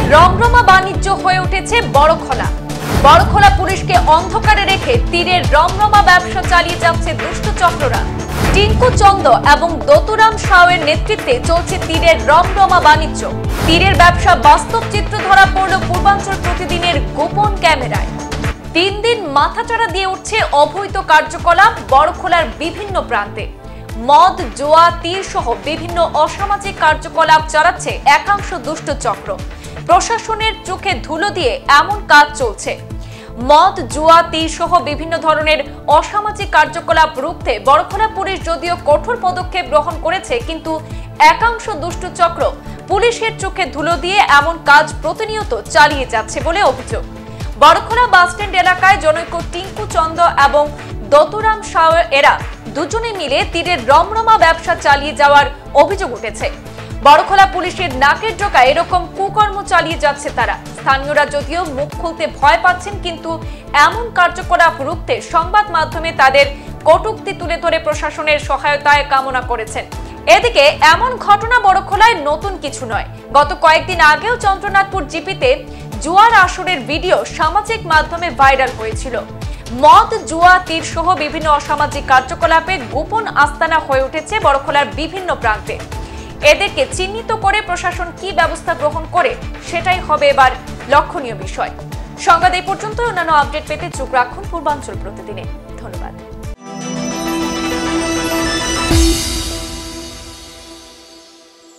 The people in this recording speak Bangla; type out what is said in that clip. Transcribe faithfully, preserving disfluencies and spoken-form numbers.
রমরমা বাণিজ্য হয়ে উঠেছে বড়খলা। বড়খলা পুলিশকে অন্ধকারে রেখে তীরের রমরমা ব্যবসা চালিয়ে যাচ্ছে দুষ্ট চক্ররা। টিঙ্কু চন্দ এবং দতুরাম সাউয়ের নেতৃত্বে চলছে তীরের রমরমা বাণিজ্য। তীরের ব্যবসা বাস্তব চিত্র ধরা পড়ল পূর্বাঞ্চল প্রতিদিনের গোপন ক্যামেরায়। তিন দিন মাথাচাড়া দিয়ে উঠছে অবৈধ কার্যকলাপ বড়খলার বিভিন্ন প্রান্তে। মদ, জুয়া, তীর সহ বিভিন্ন অসামাজিক কার্যকলাপ চালাচ্ছে একাংশ দুষ্ট চক্র। প্রশাসনের চোখে ধুলো দিয়ে এমন কাজ চলছে। মদ, জুয়া, তীর সহ বিভিন্ন ধরনের অসামাজিক কার্যকলাপ রুখতে বড়খলা পুলিশ যদিও কঠোর পদক্ষেপ গ্রহণ করেছে, কিন্তু একাংশ দুষ্ট চক্র পুলিশের চোখে ধুলো দিয়ে এমন কাজ প্রতিনিয়ত চালিয়ে যাচ্ছে বলে অভিযোগ। বড়খলা বাসস্ট্যান্ড এলাকায় জনৈক টিঙ্কু চন্দ এবং দতুরাম সাউ এরা দুজনে মিলে তীরের রমরমা ব্যবসা চালিয়ে যাওয়ার অভিযোগ উঠেছে। বড়খলা পুলিশের নাকের ডোকা এরকম কুকর্ম চালিয়ে যাচ্ছে তারা। স্থানীয়রা যদিও মুখ খুলতে ভয় পাচ্ছেন, কিন্তু এমন কার্যকলাপ রুখতে সংবাদ মাধ্যমে তাদের কটূক্তি তুলে ধরে প্রশাসনের সহায়তায় কামনা করেছেন। এদিকে এমন ঘটনা বড়খলায় নতুন কিছু নয়। গত কয়েকদিন আগেও চন্দ্রনাথপুর জিপিতে জুয়ার আসরের ভিডিও সামাজিক মাধ্যমে ভাইরাল হয়েছিল। মদ, জুয়া, তীর সহ বিভিন্ন অসামাজিক কার্যকলাপে গোপন আস্তানা হয়ে উঠেছে বড়খলার বিভিন্ন প্রান্তে। এদেরকে চিহ্নিত করে প্রশাসন কি ব্যবস্থা গ্রহণ করে সেটাই হবে এবার লক্ষণীয় বিষয়। সংবাদ এই পর্যন্ত। অন্যান্য আপডেট পেতে চোখ রাখুন পূর্বাঞ্চল প্রতিদিনে। ধন্যবাদ।